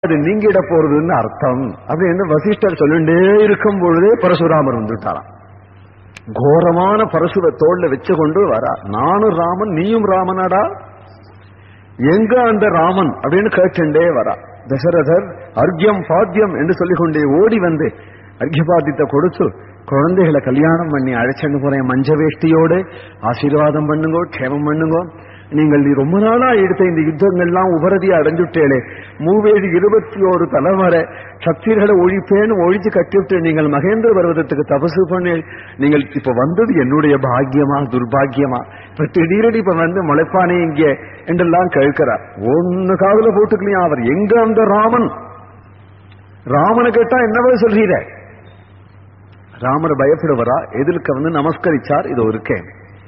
அது நீங்கிட போறதுன்னு அர்த்தம் அப்படின்னு வசிஷ்டர் சொல்லிண்டே இருக்கும் பொழுதே பரசுராமர் வந்துட்டாராம். கோரமான பரசுவை தோல்ல வச்சு கொண்டு வரா. நானும் ராமன், நீயும் ராமனாடா, எங்க அந்த ராமன் அப்படின்னு கேட்டுண்டே வரா. தசரதர் அர்க்கியம் பாத்தியம் என்று சொல்லிக்கொண்டே ஓடி வந்து அர்க்கியபாத்தியத்தை கொடுத்து குழந்தைகளை கல்யாணம் பண்ணி அழைச்சண்டு போறேன். மஞ்ச வேஷ்டியோடு ஆசீர்வாதம் பண்ணுங்கோ, க்ஷேமம் பண்ணுங்கோ. நீங்கள் ரொம்ப நாளா எடுத்த இந்த யுத்தங்கள்லாம் உபரதியா அடைஞ்சுட்டேளே, 21 தலைமுறை சக்திகளை ஒழிப்பேன்னு ஒழிச்சு கட்டிவிட்டு நீங்கள் மகேந்திர பர்வதத்துக்கு தபசு பண்ணி நீங்கள் இப்ப வந்தது என்னுடைய பாக்கியமா துர்பாகியமா? இப்ப திடீரடி இப்ப வந்து முளைப்பானே இங்கே என்றெல்லாம் கேட்கிறார். ஒன்னு காதுல போட்டுக்கலையா அவர்? எங்க அந்த ராமன்? ராமனை கேட்டா என்னவோ சொல்றீர? ராமர் பயப்படுவரா? எதிர்க்க வந்து நமஸ்கரிச்சார். இதோ இருக்கேன்.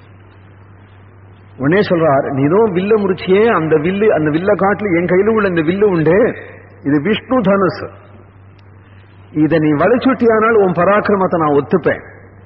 உடனே சொல்றார், நீதோ வில்ல முறிச்சியே, அந்த வில்ல காட்டில் என் கையில உள்ள இந்த வில்லு உண்டு, இது விஷ்ணு தனுஷ். இதை நீ வளைச்சுட்டியானால் உன் பராக்கிரமத்தை நான் ஒத்துப்பேன்.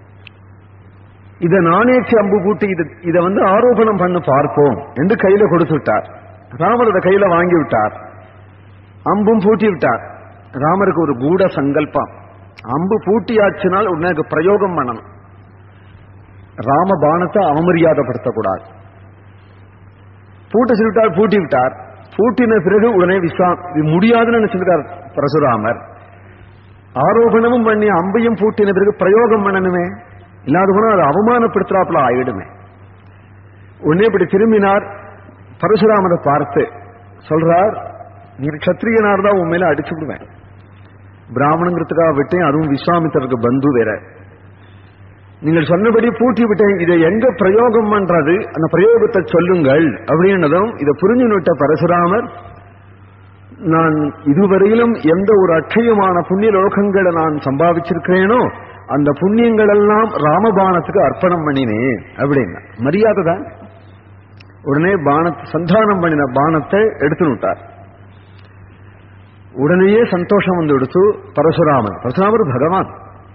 இதை நானேற்றி அம்பு கூட்டி இதை வந்து ஆரோபணம் பண்ணு பார்ப்போம் என்று கையில கொடுத்து விட்டார். ராமர் அதை கையில வாங்கி விட்டார். அம்பும் பூட்டி விட்டார். ராமருக்கு ஒரு கூட சங்கல்பம், அம்பு பூட்டியாச்சினால் உடனே பிரயோகம் பண்ணணும். ராம பானத்தை அவமரியாதைப்படுத்தக்கூடாது. பூட்ட சொல்லிவிட்டார், பூட்டி விட்டார். பூட்டின பிறகு உடனே முடியாதுன்னு நினைச்சிருக்கார் பரசுராமர். ஆரோபணமும் பண்ணி அம்பையும் பூட்டின பிறகு பிரயோகம் பண்ணணுமே, இல்லாத போனா அது அவமானப்படுத்துறாப்புல ஆயிடுமே. உடனே இப்படி திரும்பினார். பரசுராமரை பார்த்து சொல்றார், நீ கத்திரியனார் தான் உன் மேல அடிச்சு விடுவேன். பிராமணங்கிறதுக்காக விட்டேன், அதுவும் விஸ்வாமித்திரருக்கு பந்து வேற. நீங்கள் சொன்னபடி பூட்டி விட்டேன், இதை எங்க பிரயோகம் பண்றது, அந்த பிரயோகத்தை சொல்லுங்கள் அப்படின்னதும் இதை புரிஞ்சு விட்ட பரசுராமர், நான் இதுவரையிலும் எந்த ஒரு அட்சயமான புண்ணிய லோகங்களை நான் சம்பாதிச்சிருக்கிறேனோ அந்த புண்ணியங்கள் எல்லாம் ராமபானத்துக்கு அர்ப்பணம் பண்ணினேன் அப்படின்னா மரியாதை தான். உடனே பானத்தை சந்தானம் பண்ணின பானத்தை எடுத்து விட்டார். உடனேயே சந்தோஷம் வந்து எடுத்து பரசுராமர் பகவான்,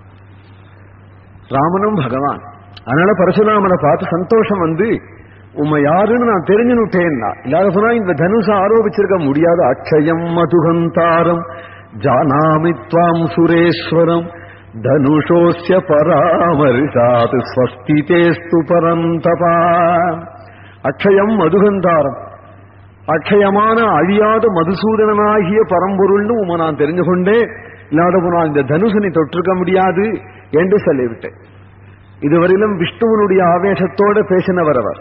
ராமனும் பகவான். அதனால பரசுராமனை பார்த்து சந்தோஷம் வந்து, உண்மை யாருன்னு நான் தெரிஞ்சுட்டேன்னா, இல்லாத சொன்னா இந்த தனுஷ ஆரோபிச்சிருக்க முடியாது. அக்ஷயம் மதுகந்தாரம் ஜானாமித்வாம் சுரேஸ்வரம் தனுஷோஸ்ய பராமரிசாத் ஸ்வஸ்திதேஸ்து பரந்தபா. அக்ஷயம் மதுகந்தாரம், அக்ஷயமான அழியாத மதுசூதனாகிய பரம்பொருள்னு உமை நான் தெரிஞ்சு கொண்டே, இல்லாத போனால் இந்த தனுசனை தொற்றிருக்க முடியாது என்று சொல்லிவிட்டேன். இதுவரையிலும் விஷ்ணுவனுடைய ஆவேசத்தோடு பேசினவர் அவர்.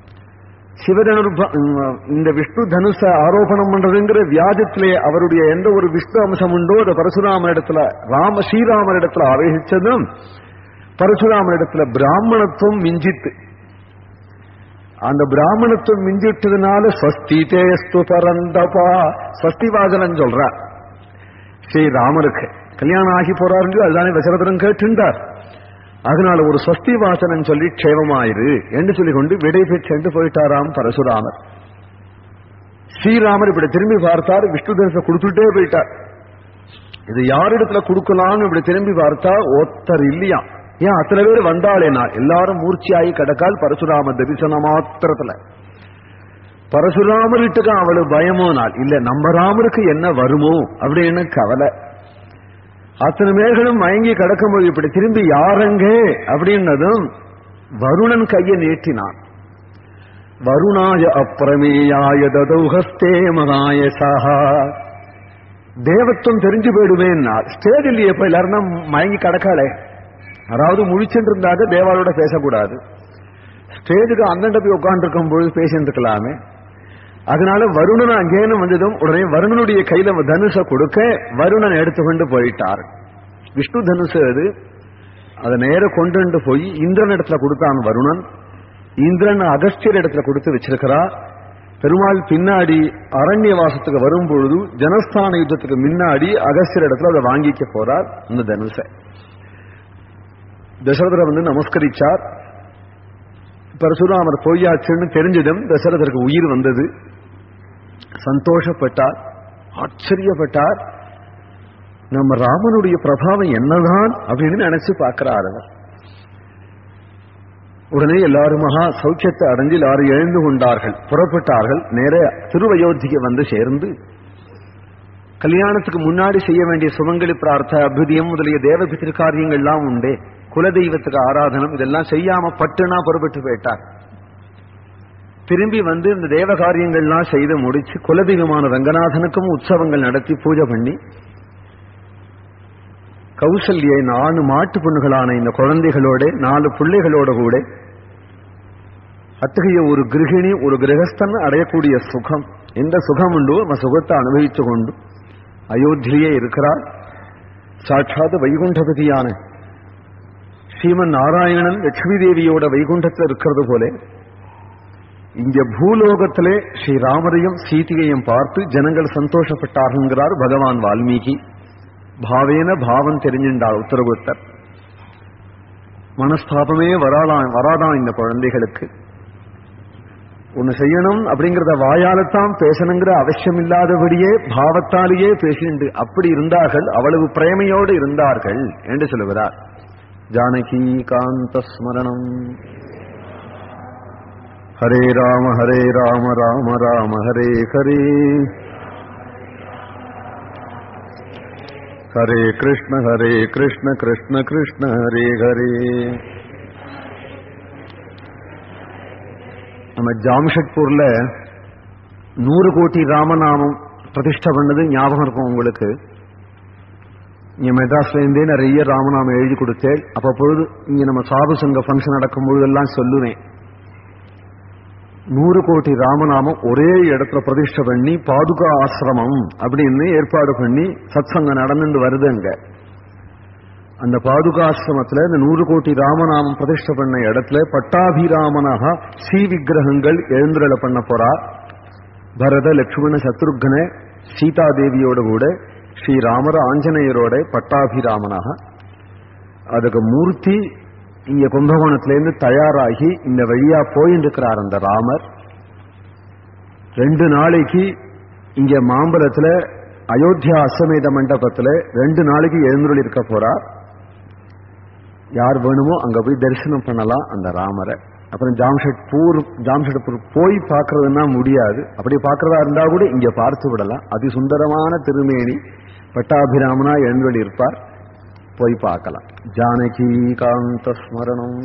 இந்த விஷ்ணு தனுஷ ஆரோபணம் பண்றதுங்கிற வியாஜத்திலே அவருடைய எந்த ஒரு விஷ்ணு அம்சம் உண்டோ அதை பரசுராமரிடத்துல ஸ்ரீராமரிடத்துல ஆவேசிச்சதும் பரசுராமரிடத்துல பிராமணத்துவம் மிஞ்சித்து. அந்த பிராமணத்துவம் மிஞ்சிட்டதுனால ஸ்வஸ்திதேஸ்து பரந்தபா, ஸ்வஸ்தி வாசனம் சொல்ற ஸ்ரீராமருக்கு கல்யாணம் ஆகி போறாரு. அதுதானே தசரதன் கேட்டுண்டார். அதனால ஒரு ஸ்வஸ்தி வாசனம் சொல்லி க்ஷேமமாயிரு என்று சொல்லிக் கொண்டு விடை பெற்று போயிட்டாராம் பரசுராமர். ஸ்ரீராமர் இப்படி திரும்பி பார்த்தார், விஷ்ணு தனுஷை கொடுத்துட்டே போயிட்டார். இது யாரிடத்துல கொடுக்கலாம்னு இப்படி திரும்பி பார்த்தா ஒருத்தர் இல்லையா. ஏன் அத்தனை பேர் வந்தாளேனா? எல்லாரும் மூர்ச்சியாகி கிடக்கால் பரசுராம தரிசன மாத்திரத்துல. பரசுராமர்கிட்ட அவளுக்கு பயமோ நாள் இல்ல, நம்ம ராமருக்கு என்ன வருமோ அப்படின்னு கவலை. அத்தனை மேர்களும் மயங்கி கிடக்கும்போது இப்படி திரும்பி யாரங்க அப்படின்னதும் வருணன் கையை நீட்டினான். வருணாய அப்பிரமேயாய ததௌஹஸ்தே மகாயசஹா. தேவத்துவம் தெரிஞ்சு போயிடுவேன்னா ஸ்டேஜ் இல்லையே, இப்ப எல்லாரும் தான் மயங்கி கிடக்காளே. அதாவது முழிச்சுட்டு இருந்தாக்க தேவாலோட பேசக்கூடாது. ஸ்டேஜுக்கு அந்தண்ட போய் உட்கார்ந்து இருக்கும் பொழுது பேசிட்டு இருக்கலாமே. அதனால வருணன் அங்கேன்னு வந்ததும் உடனே வருணனுடைய கையில தனுஷ கொடுக்க வருணன் எடுத்துக்கொண்டு போயிட்டார். விஷ்ணு தனுஷு அது, அதை நேர கொண்டு போய் இந்திரன் இடத்துல கொடுத்தான் வருணன். இந்திரன் அகஸ்தியர் இடத்துல கொடுத்து வச்சிருக்கிறார். பெருமாள் பின்னாடி அரண்யவாசத்துக்கு வரும் பொழுது ஜனஸ்தான யுத்தத்துக்கு முன்னாடி அகஸ்தியர் இடத்துல அதை வாங்கிக்க போறார் இந்த தனுஷ. தசரதரை வந்து நமஸ்கரிச்சார். பரசுராமர் பொய்யாச்சுன்னு தெரிஞ்சதும் தசரதருக்கு உயிர் வந்தது. சந்தோஷப்பட்டார், ஆச்சரியப்பட்டார். நம்ம ராமனுடைய பிரபாவம் என்னதான் அப்படின்னு நினைச்சு பார்க்கிறார் அவர். உடனே எல்லாரும் மகா சௌக்கியத்தை அடைஞ்சு எல்லாரும் எழுந்து கொண்டார்கள், புறப்பட்டார்கள். நேர திருவயோத்திக்கு வந்து சேர்ந்து கல்யாணத்துக்கு முன்னாடி செய்ய வேண்டிய சுமங்கலி பிரார்த்த அபியுதயம் முதலிய தேவ பித்திருக்காரியங்கள்லாம் உண்டே, குலதெய்வத்துக்கு ஆராதனம், இதெல்லாம் செய்யாம பட்டுனா புறப்பட்டு போயிட்டார். திரும்பி வந்து இந்த தேவ காரியங்கள்லாம் செய்து முடிச்சு குலதெய்வமான ரங்கநாதனுக்கும் உற்சவங்கள் நடத்தி பூஜை பண்ணி கௌசல்யை 4 மாட்டு பொண்ணுகளான இந்த குழந்தைகளோட 4 பிள்ளைகளோட கூட அத்தகைய ஒரு கிரகிணி, ஒரு கிரகஸ்தன் அடையக்கூடிய சுகம், எந்த சுகம் உண்டோ அந்த சுகத்தை அனுபவித்து கொண்டு அயோத்தியிலேயே இருக்கிறார். சாட்சாத் வைகுண்டபதியான ஸ்ரீமன் நாராயணன் லட்சுமி தேவியோட வைகுண்டத்தில் இருக்கிறது போல இங்க பூலோகத்திலே ஸ்ரீராமரையும் சீதையையும் பார்த்து ஜனங்கள் சந்தோஷப்பட்டார்கள் பகவான் வால்மீகி. பாவேன பாவம் தெரிஞ்சின்றார் உத்தரவுத்தர். மனஸ்தாபமே வராதான் இந்த குழந்தைகளுக்கு. ஒன்னு செய்யணும் அப்படிங்கறத வாயால்தான் பேசணுங்கிற அவசியம் இல்லாதபடியே பாவத்தாலேயே பேசிண்டு அப்படி இருந்தார்கள். அவ்வளவு பிரேமையோடு இருந்தார்கள் என்று சொல்லுகிறார். ஜானகி காந்த ஸ்மரணம். ஹரே ராம ராம ராம ஹரே ஹரே, ஹரே கிருஷ்ண கிருஷ்ண கிருஷ்ண ஹரே ஹரே. நம்ம ஜாம்ஷெட்பூர்ல 100 கோடி ராமநாமம் பிரதிஷ்டை பண்ணது ஞாபகம் இருக்கும் உங்களுக்கு. இங்க மெட்ராஸ்ல இருந்தே நிறைய ராமநாமம் எழுதி கொடுத்தேன். அப்பொழுது இங்க நம்ம சாது சங்க ஃபங்க்ஷன் நடக்கும் பொழுதெல்லாம் சொல்லுவேன், 100 கோடி ராமநாமம் ஒரே இடத்துல பிரதிஷ்டை பண்ணி பாதுகா ஆசிரமம் அப்படின்னு ஏற்பாடு பண்ணி சத்சங்கம் நடந்து வருதுங்க. அந்த பாதுகாசிரமத்துல இந்த 100 கோடி ராமநாமம் பிரதிஷ்டை பண்ண இடத்துல பட்டாபிராமனாக ஸ்ரீ விக்கிரகங்கள் எழுந்துருள பண்ண போறா. பரத லட்சுமண சத்ருக்ன சீதா தேவியோட கூட ஸ்ரீராமர ஆஞ்சநேயரோட பட்டாபிராமனாக அதுக்கு மூர்த்தி இங்க கும்பகோணத்திலிருந்து தயாராகி இந்த வழியா போயிட்டு இருக்கிறார். அந்த ராமர் 2 நாளைக்கு இங்க மாம்பலத்துல அயோத்தியா அஸ்வமேத மண்டபத்துல 2 நாளைக்கு எழுந்துருள் இருக்க போறார். யார் வேணுமோ அங்க போய் தரிசனம் பண்ணலாம் அந்த ராமரை. அப்புறம் ஜாம்ஷெட்பூர் போய் பார்க்கறதுன்னா முடியாது. அப்படி பார்க்கறதா இருந்தா கூட இங்க பார்த்து விடலாம். அதி சுந்தரமான திருமேனி பட்டாபிராமனா எழுந்துருள் இருப்பார், போய் பார்க்கலாம். ஜானகி காந்த ஸ்மரணம்.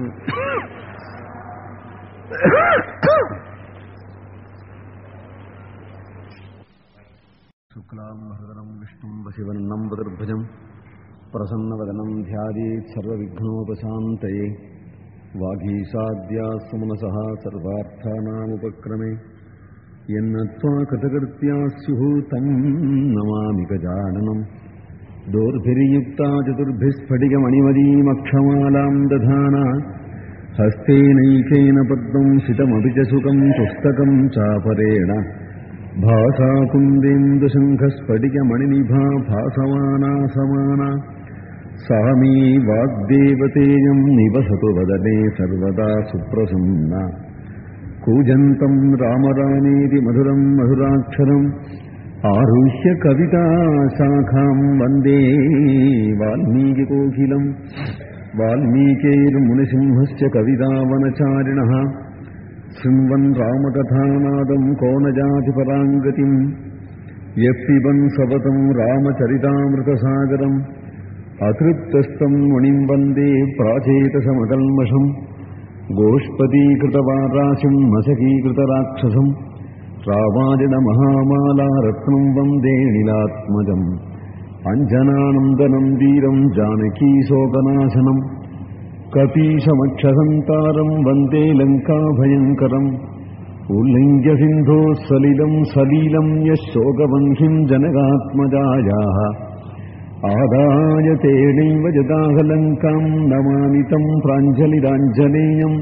சுக்லாம் ஹரதரம் விஷ்ணும் வசிவர்ணம் வதர்புஜம் பிரசன்னவதனம் தியாயேத் சர்வவிக்னோபசாந்தயே. வாகீசாத்யாஸ்து மனசः சர்வார்த்தானாமுபக்ரமே. யன்னத்வா கிருதகிருத்யா ஸ்யுः தம் நமாமி கஜானனம். दोर्भिर्युक्ता चतुर्भिस्फटिकमणिमदीमक्षमालाम् दधाना हस्तेनैकेन पद्मम् सितमपि च सुखम् पुस्तकम् चापरेण भासा कुन्देन्दुशङ्खस्फटिकमणिनिभा भासमाना समाना सा मे वाग्देवतेयम् निवसतु वदने सर्वदा सुप्रसन्ना. कूजन्तम् राम रामेति मधुरम् मधुराक्षरम् आरुह्य कविता शाखाम् वन्दे वाल्मीकिकोकिलम्. वाल्मीकिर्मुनिसिंहस्य कवितावनचारिणः शृण्वन् रामकथानादम् को न जाति पराङ्गतिम्. यः पिबन् सततम् रामचरितामृतसागरम् अतृप्तस्तम् मुनिम् वन्दे प्राचेतसमकल्मषम्. गोष्पदीकृतवाराशिम् मशकीकृतराक्षसम् रावाजिन महामाला रत्नम् वन्दे नीलात्मजम्. अञ्जनानन्दनम् वीरम् जानकी शोकनाशनम् कपीशमक्षसन्तारम् वन्दे लङ्काभयङ्करम्. उल्लङ्घ्य सिन्धोः सलिलम् सलीलम् यः शोकवह्निम् जनकात्मजायाः आदाय तेनैव जदाह लङ्काम् नमामि तम् प्राञ्जलिराञ्जनेयम्.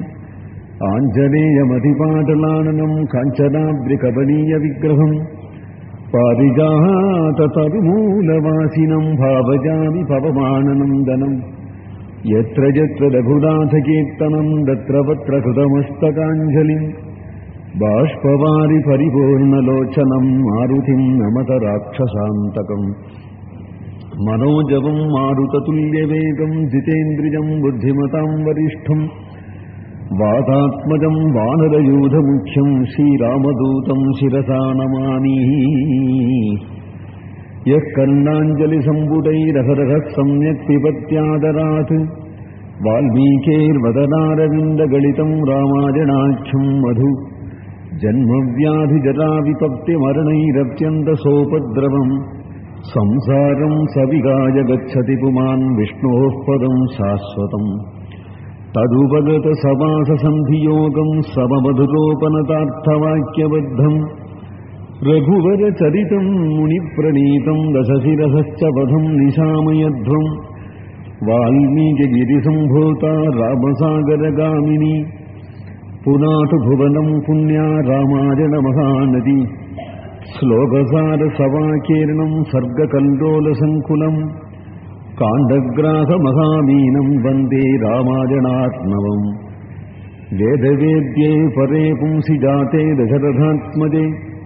आञ्जनेयमधिपाटलाननम् काञ्चनाद्रिकबलीयविग्रहम् पारिजाततरुमूलवासिनम् भावजामि पवमाननन्दनम्. यत्र यत्र रघुनाथकीर्तनम् तत्र वत्र कृतमस्तकाञ्जलिम्. बाष्पवारि परिपूर्णलोचनम् मारुतिम् नमत राक्षसान्तकम्. मनोजवम् मारुततुल्यवेगम् जितेन्द्रियम् बुद्धिमताम् वरिष्ठम् वातात्मजम् वानरयूथमुख्यम् श्रीरामदूतम् शिरसा नमामि. யக் கர்ணாஞ்சலி சம்புடைரஹரஹ சம்யக் பிபத்யாதராத் வால்மீகேர் வதனாரவிந்த கலிதம் ராமாயணாख्यம் மது ஜன்மவ்யாதி ஜரா விபக்தி மரணைரத்யந்த சோபத்ரவம் சம்சாரம் சவிகாய கச்சதி புமான் விஷ்ணோः பதம் சாஸ்வதம் ததுபகத சமாச சந்தியோகம் சமமதுரோபனதார்த்தவாக்கியபத்தம் ரகுவர சரிதம் முனி பிரணீதம் தசசிரசச்ச பதம் நிசாமயத்வம் வால்மீகிகிரி சம்போதா ராமசாகரகாமினி புனாது புவனம் புண்ணியா ராமாயண மகாநதி ஸ்லோகசார சவாகீர்ணம் சர்க்ககல்லோல சங்குலம் காண்டகிராக மகாமீனம் வந்தே ராமாயணார்ணவம் வேதவேத்யே பரே பும்சி ஜாதே தசரதாத்மஜே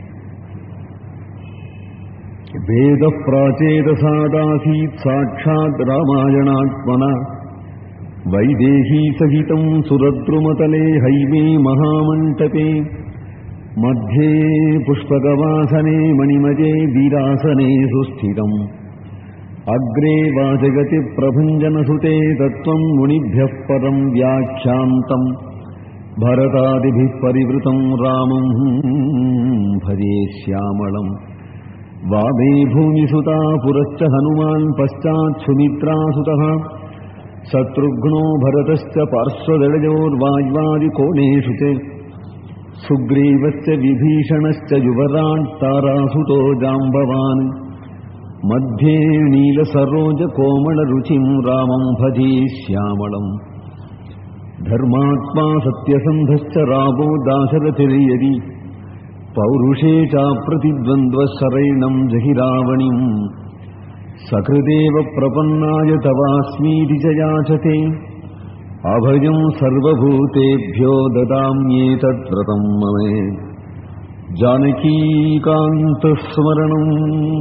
வேத பிராச்சேதசாதாசீத் சாட்சாத் ராமாயணாத்மனா வைதேகீ சகிதம் சுரத்ருமதலே ஹைமே மகாமண்டபே மத்தியே புஷ்பகவாசனே மணிமஜே வீராசனே சுஸ்திதம் அக்ரே வாஜகதி பிரபஞ்சனசுதே தத்வம் முனிभ्यः பரம் வியாख्यान्तम् பரதாதிபிः பரிவృతం ராமம் பஜே ஸ்யாமளம் வாமே பூமிசுதா புரச்ச ஹனுமான் பశ్చాத் சுமித்ராசுதः சத்ருக்னோ பரதश्च பார்ஸ்வதயோர்வாஜ்வாதிகோணேஷு च சுக்ரீவश्च விபீஷணश्च யுவராட் தாராசுதோ ஜாம்பவான் மத்தியே நீலசரோஜ கோமளருச்சிம் ராமம் பஜே ஸ்யாமளம் தர்மாத்மா சத்யசந்தश्च ராமோ தாசரதிர்யதி பௌருஷே சாப்ரதித்வந்த்வசரைணம் ஜஹிராவணிம் சகிருதேவ பிரபன்னாய தவாஸ்மீதி ச யாச்சதே அபயம் சர்வபூதேभ्यो ததாம்யேதத்வ்ரதம் மமே ஜானகீகாந்தஸ்மரணம்.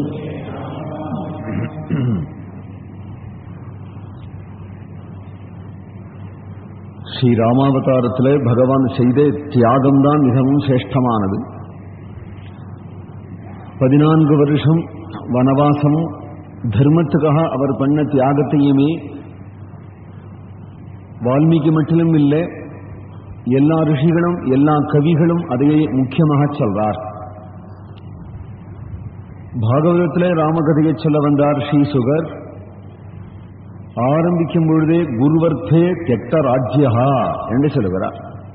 ஸ்ரீராமாவதாரத்திலே பகவான் செய்த தியாகம்தான் மிகவும் சிரேஷ்டமானது. 14 வருஷம் வனவாசம் தர்மத்துக்காக அவர் பண்ண தியாகத்தையுமே வால்மீகி மட்டிலும் இல்லை, எல்லா ரிஷிகளும் எல்லா கவிகளும் அதையே முக்கியமாக சொல்றார். பாகவதத்திலே ராமகதையை சொல்ல வந்தார் ஸ்ரீசுகர். ஆரம்பிக்கும் பொழுதே குருவர்த்தே தியக்த ராஜ்யா என்று சொல்லுகிறார்.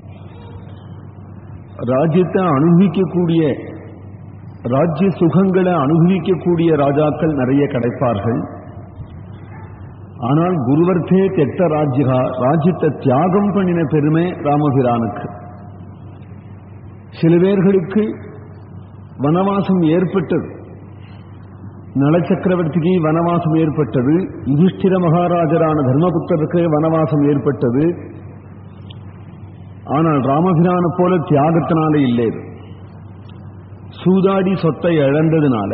ராஜ்யத்தை அனுபவிக்கக்கூடிய, ராஜ்ய சுகங்களை அனுபவிக்கக்கூடிய ராஜாக்கள் நிறைய கிடைப்பார்கள். ஆனால் குருவர்த்தே தியக்த ராஜ்யா, ராஜ்யத்தை தியாகம் பண்ணின பெருமை ராமபிரானுக்கு. சில பேர்களுக்கு வனவாசம் ஏற்பட்டது. நளச்சக்கரவர்த்திக்கு வனவாசம் ஏற்பட்டது, யுதிஷ்டிர மகாராஜரான தர்மபுத்தருக்கு வனவாசம் ஏற்பட்டது. ஆனால் ராமபிரான போல தியாகத்தினாலே இல்லை, சூதாடி சொத்தை இழந்ததுனால.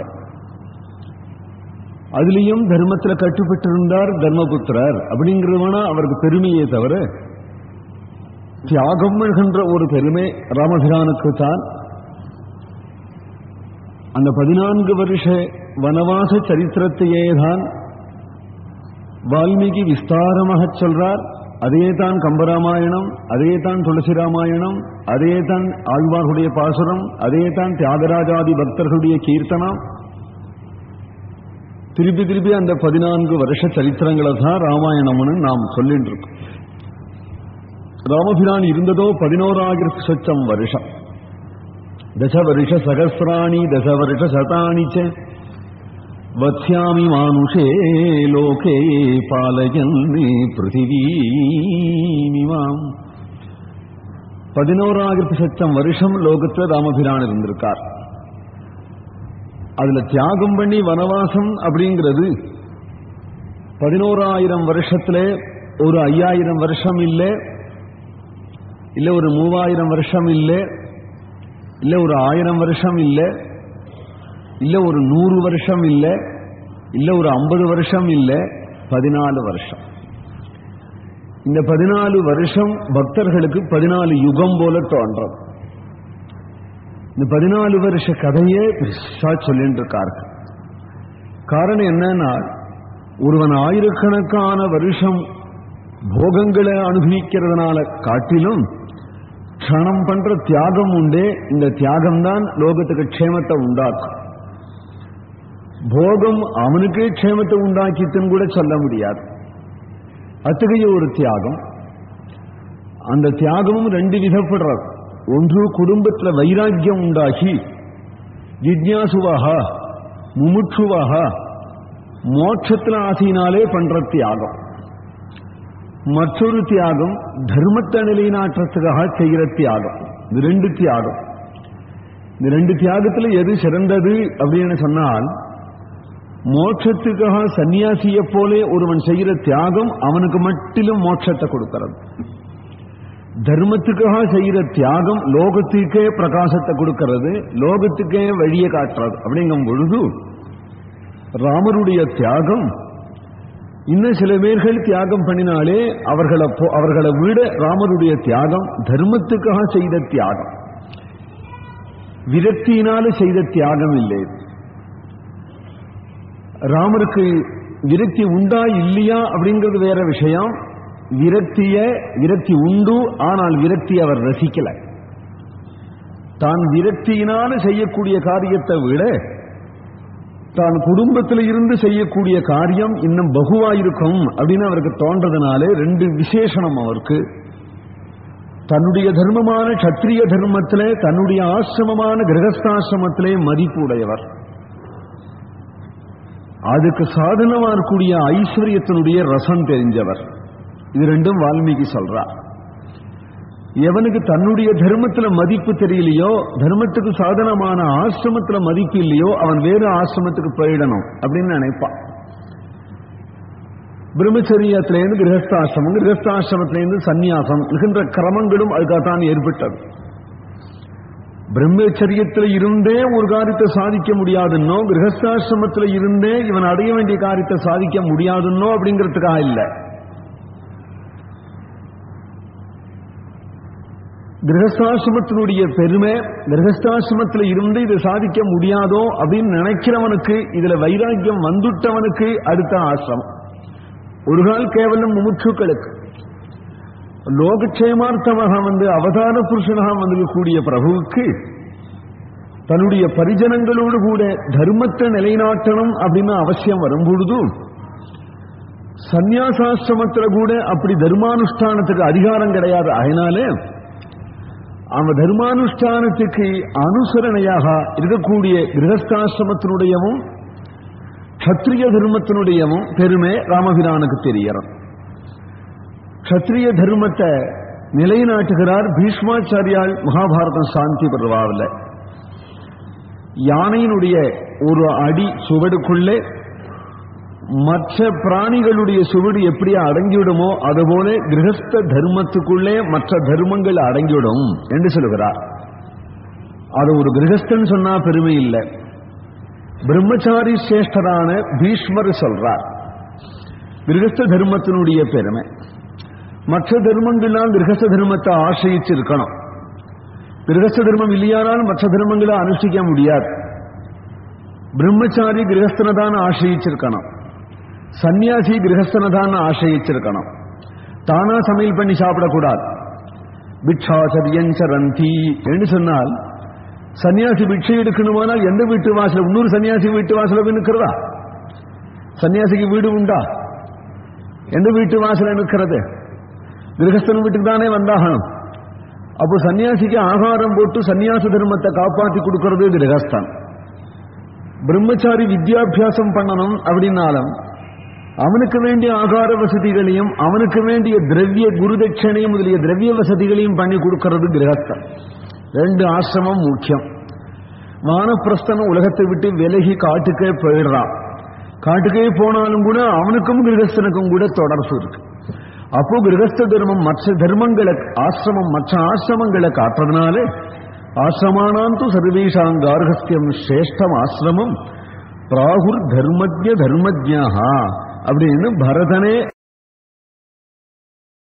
அதுலேயும் தர்மத்தில் கட்டுப்பட்டிருந்தார் தர்மபுத்திரர் அப்படிங்கிறதுனா அவருக்கு பெருமையே தவிர தியாகம் என்கின்ற ஒரு பெருமை ராமபிரானுக்கு தான். அந்த 14 வருஷ வனவாச சரித்திரத்தையே தான் வால்மீகி விஸ்தாரமாக சொல்றார். அதே தான் கம்பராமாயணம், அதே தான் துளசி ராமாயணம், அதே தான் ஆழ்வார்களுடைய பாசுரம், அதே தான் தியாகராஜாதி பக்தர்களுடைய கீர்த்தனம். திருப்பி திருப்பி அந்த 14 வருஷ சரித்திரங்களை தான் ராமாயணம்னு நாம் சொல்லிட்டு இருக்கோம். ராமபிரான் இருந்ததோ 11,000 வருஷம். தசவருஷ சகசிராணி தசவருஷ சதானி ச வத்ஸ்யாமி மானுஷே லோகே பாலயன்னி பிருத்திவீமிமாம். 11,000 வருஷம் லோகத்தில் ராமபிரான் இருந்திருக்கார். அதுல தியாகம் பண்ணி வனவாசம் அப்படிங்கிறது 11,000 வருஷத்துல ஒரு 5,000 வருஷம் இல்லை, இல்ல ஒரு 3,000 வருஷம் இல்லை, இல்ல ஒரு 1000 வருஷம் இல்லை, இல்ல ஒரு 100 வருஷம் இல்லை, இல்ல ஒரு 50 வருஷம் இல்லை, 14 வருஷம். இந்த 14 வருஷம் பக்தர்களுக்கு 14 யுகம் போல தோன்றும். இந்த 14 வருஷ கதையே பெருசா சொல்லிட்டு இருக்கார்கள். காரணம் என்னன்னா, ஒருவன் ஆயிரக்கணக்கான வருஷம் போகங்களை அனுபவிக்கிறதுனால காட்டிலும் க்ஷணம் பண்ற தியாகம் உண்டே, இந்த தியாகம் தான் லோகத்துக்கு க்ஷேமத்தை உண்டாக்கும். போகம் அவனுக்கே க்ஷேமத்தை உண்டாக்கித்துன்னு கூட சொல்ல முடியாது. அத்தகைய ஒரு தியாகம். அந்த தியாகமும் ரெண்டு விதப்படுறது. ஒன்று குடும்பத்தில் வைராக்கியம் உண்டாகி ஜிக்ஞாசுவாக முமுட்சுவாக மோட்சத்தில் ஆசையினாலே பண்ற தியாகம். மற்றொரு தியாகம் தர்மத்தை நிலைநாட்டத்துக்காக செய்கிற தியாகம். இது ரெண்டு தியாகம். இந்த ரெண்டு தியாகத்தில் எது சிறந்தது அப்படின்னு சொன்னால், மோட்சத்துக்காக சன்னியாசியை போலே ஒருவன் செய்கிற தியாகம் அவனுக்கு மட்டிலும் மோட்சத்தை கொடுக்கிறது. தர்மத்துக்காக செய்கிற தியாகம் லோகத்துக்கே பிரகாசத்தை கொடுக்கிறது, லோகத்துக்கே வழியை காட்டுறது. அப்படிங்கும் பொழுது ராமருடைய தியாகம் இன்னும் சில பேர்கள் தியாகம் பண்ணினாலே அவர்களை விட ராமருடைய தியாகம் தர்மத்துக்காக செய்த தியாகம், விரக்தியினால செய்த தியாகம் இல்லை. ராமருக்கு விரக்தி உண்டா இல்லையா அப்படிங்கிறது வேற விஷயம். விரக்தி உண்டு, ஆனால் விரக்தி அவர் ரசிக்கல. தான் விரக்தியினால செய்யக்கூடிய காரியத்தை விட தான் குடும்பத்தில் இருந்து செய்யக்கூடிய காரியம் இன்னும் பகுவாயிருக்கும் அப்படின்னு அவருக்கு தோன்றதுனாலே ரெண்டு விசேஷனம் அவருக்கு. தன்னுடைய தர்மமான சத்திரிய தர்மத்திலே, தன்னுடைய ஆசிரமமான கிரகஸ்தாசிரமத்திலே மதிப்பு உடையவர். அதுக்கு சாதனமா இருக்கக்கூடிய ஐஸ்வர்யத்தினுடைய ரசம் தெரிஞ்சவர். இது ரெண்டும் வால்மீகி சொல்றார். எவனுக்கு தன்னுடைய தர்மத்துல மதிப்பு தெரியலையோ, தர்மத்துக்கு சாதனமான ஆசிரமத்துல மதிப்பு இல்லையோ, அவன் வேறு ஆசிரமத்துக்கு போயிடணும் அப்படின்னு நினைப்பான். பிரம்மச்சரியத்திலேருந்து கிரகஸ்தாசிரமம், கிரகஸ்தாசிரமத்திலேருந்து சந்நியாசம் இருக்கின்ற கிரமங்களும் அதுக்காகத்தான் ஏற்பட்டது. பிரம்மச்சரியத்தில் இருந்தே ஒரு காரியத்தை சாதிக்க முடியாதுன்னோ, கிரகஸ்தாசிரமத்தில் இருந்தே இவன் அடைய வேண்டிய காரியத்தை சாதிக்க முடியாதுன்னோ அப்படிங்கிறதுக்காக இல்லை. கிரகஸ்தாசிரமத்தினுடைய பெருமை, கிரகஸ்தாசிரமத்தில் இருந்து இதை சாதிக்க முடியாதோ அப்படின்னு நினைக்கிறவனுக்கு, இதுல வைராக்கியம் வந்துட்டவனுக்கு அடுத்த ஆசிரமம். ஒரு கால் கேவலம் முமுட்சுக்களுக்கு. லோகக்ஷேமார்த்தமாக அவதார புருஷனாக வந்திருக்கக்கூடிய பிரபுவுக்கு தன்னுடைய பரிஜனங்களோடு கூட தர்மத்தை நிலைநாட்டணும் அப்படின்னு அவசியம் வரும்பொழுது, சந்நியாசாசிரமத்தில் கூட அப்படி தர்மானுஷ்டானத்துக்கு அதிகாரம் கிடையாது. அதனாலே அவன் தர்மானுஷ்டானத்துக்கு அனுசரணையாக இருக்கக்கூடிய கிரகஸ்தாசிரமத்தினுடையவும் க்ஷத்ரிய தர்மத்தினுடையவும் பெருமை ராமபிரானுக்கு தெரியறது. க்ஷத்ரிய தர்மத்தை நிலைநாட்டுகிறார் பீஷ்மாச்சாரியால் மகாபாரதம் சாந்தி பர்வாவில். யானையினுடைய ஒரு அடி சுவடுக்குள்ளே மற்ற பிராணிகளுடைய சுவடு எப்படி அடங்கிவிடுமோ அதுபோல கிரகஸ்த தர்மத்துக்குள்ளே மற்ற தர்மங்கள் அடங்கிவிடும் என்று சொல்லுகிறார். அது ஒரு கிரகஸ்தன் சொன்னா பெருமை இல்லை, பிரம்மச்சாரி சிரேஷ்டரான பீஷ்மர் சொல்றார். கிரகஸ்த தர்மத்தினுடைய பெருமை. மற்ற தர்மங்கள்லாம் கிரகஸ்த தர்மத்தை ஆசிரியிச்சு இருக்கணும். கிரகஸ்த தர்மம் இல்லையானால் மற்ற தர்மங்களை அனுஷ்டிக்க முடியாது. பிரம்மச்சாரி கிரகஸ்தனை தான் ஆசிரியிச்சிருக்கணும், சன்னியாசி கிரகஸ்தனை தான் ஆசிரியிச்சிருக்கணும். தானா சமையல் பண்ணி சாப்பிடக்கூடாது. பிக்ஷாச்சரியஞ்சரந்தி என்று சொன்னால், சன்னியாசி பிக்ஷை எடுக்கணுமானால் எந்த வீட்டு வாசல், இன்னொரு சன்னியாசி வீட்டு வாசல போய் நிற்கிறதா? சன்னியாசிக்கு வீடு உண்டா? எந்த வீட்டு வாசல நிற்கிறது? கிரகஸ்தன் வீட்டுக்கு தானே வந்தாகணும். அப்போ சன்னியாசிக்கு ஆகாரம் போட்டு சன்னியாச தர்மத்தை காப்பாற்றி கொடுக்கிறது கிரகஸ்தான். பிரம்மச்சாரி வித்யாபியாசம் பண்ணணும் அப்படின்னாலும் அவனுக்கு வேண்டிய ஆகார வசதிகளையும் அவனுக்கு வேண்டிய திரவிய குருதட்சணையும் முதலிய திரவிய வசதிகளையும் பண்ணி கொடுக்கிறது கிரகஸ்தான். ரெண்டு ஆசிரமம் முக்கியம். வானப்பிரஸ்தனம் உலகத்தை விட்டு விலகி காட்டுக்கே போயிடுறான். காட்டுக்கே போனாலும் கூட அவனுக்கும் கிரகஸ்தனுக்கும் கூட தொடர்பு இருக்கு. அப்போ கிரகஸ்த தர்மம் மற்ற தர்மங்களை ஆசிரமம் மற்ற ஆசிரமங்களை காட்டுறதுனாலே ஆசிரமானாந்து சர்வேஷாம் கார்ஹஸ்தியம் சிரேஷ்டம் ஆசிரமம் பிராகுர் தர்மஜ்ய தர்மஜ்யா அப்படின்னு பரதனே